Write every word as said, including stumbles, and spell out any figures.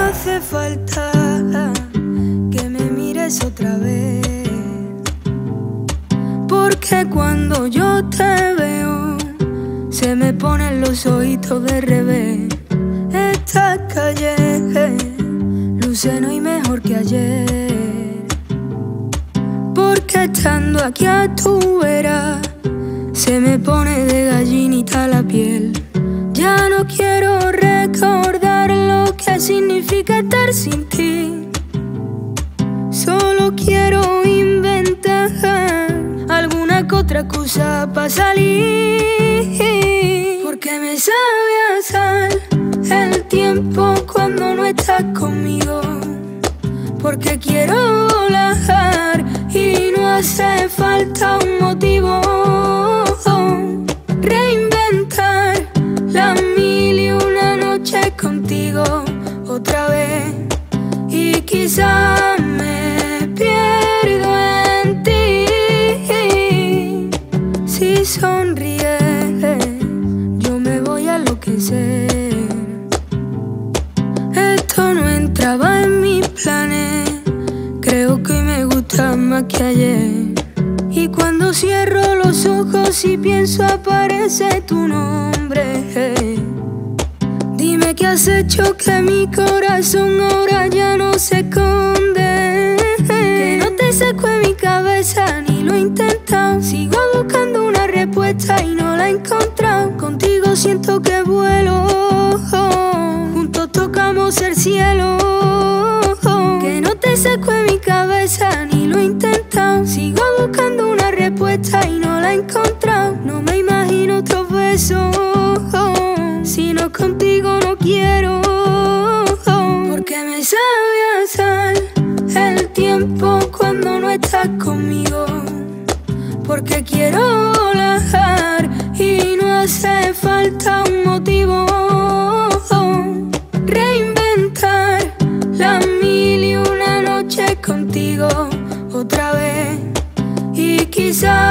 hace falta que me mires otra vez, porque cuando yo te veo se me ponen los ojitos de revés. Esta calle luce no y mejor que ayer, porque estando aquí a tu vera se me pone de gallinita la piel. Ya no quiero recordar lo que significa estar sin ti, solo quiero inventar alguna que otra cosa para salir, porque me sabe a sal el tiempo cuando no estás conmigo, porque quiero volar y no hace falta un motivo. Reinventar las mil y una noches contigo otra vez, y quizás me pierdo en ti. Si sonríes yo me voy a enloquecer. Esto no entraba en mis planes, creo que me gusta más que ayer. Y cuando cierro los ojos y pienso aparece tu nombre. Dime qué has hecho que mi corazón ahora ya no se esconde, que no te saco en mi cabeza ni lo he intentado. Sigo buscando una respuesta y no la he encontrado. Contigo siento que vuelo, juntos tocamos el cielo, que no te saco en mi cabeza ni lo he intentado. Sigo buscando una respuesta y no la he encontrado. No me imagino otros besos, si no contigo no quiero, porque me sabe a sal el tiempo cuando no estás conmigo, porque quiero volar y no hace falta un motivo. Reinventar las mil y una noches contigo otra vez, y quizás